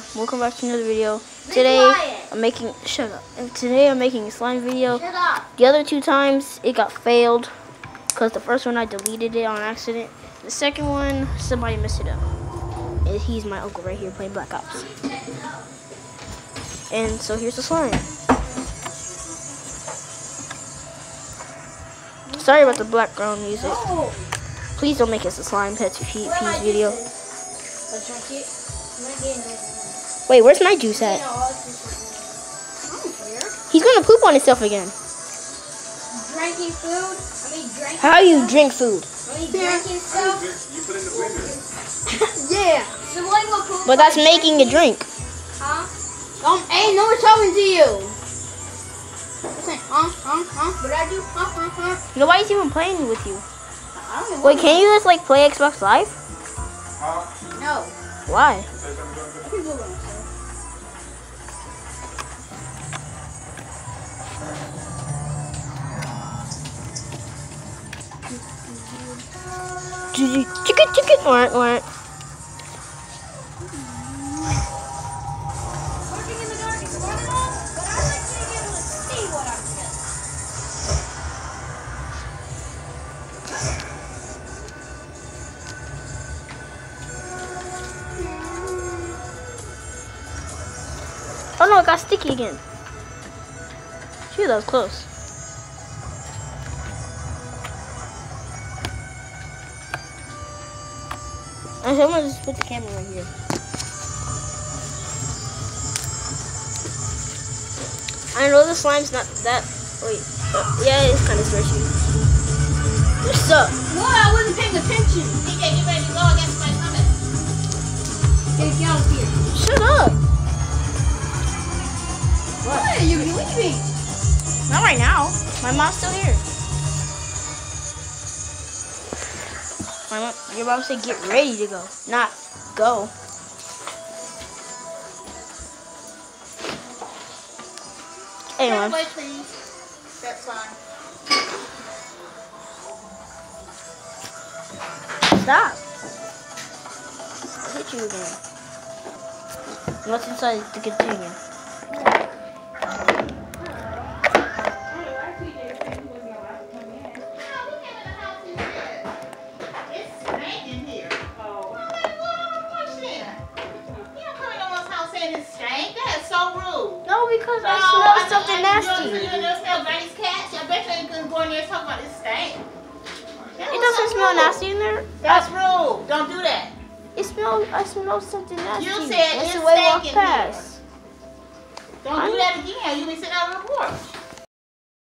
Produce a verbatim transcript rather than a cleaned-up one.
welcome back to another video. Today I'm making shut up. And today I'm making a slime video. Shut up. The other two times it got failed because the first one I deleted it on accident. The second one somebody messed it up. And he's my uncle right here playing Black Ops. And so here's the slime. Sorry about the background music. No. Please don't make us a slime pets peas video. Wait, where's my juice at? He's gonna poop on himself again. Drinking food? I mean, drinking How do you drink food? I mean, drinking stuff? You put in the blender. Yeah. So what will poop? But that's making a drink. Huh? Um, ain't no one talking to you. Listen, huh, huh, huh. What I do? Huh, huh, huh. Nobody's even playing with you. I don't know. Wait, can you just like play Xbox Live? Huh? No. Why? Say something, something. People gonna say. Chicken, chicken, or or. Working in the dark is fun and all, but I like being able to see what I'm doing. Oh no, it got sticky again. Phew, that was close. I'm gonna just put the camera right here. I know the slime's not that. Wait, uh, yeah, it's kind of stretchy. What's up? What? I wasn't paying attention. T J, get ready to go against my stomach. Get out of here. Shut up. What? What? You're leaving. Not right now. My mom's still here. My mom, your mom said get ready to go, not go. Anyway. Wait, please. That's fine. Stop. I'll hit you again. What's inside the container? No, because I smell something nasty. You don't smell Granny's cats? I bet you couldn't go in there and talk about this stank. It doesn't smell nasty in there. That's rude. Don't do that. It smells. I smell something nasty. You said That's it's the way I walk stinking past. Don't do that again. You be sitting out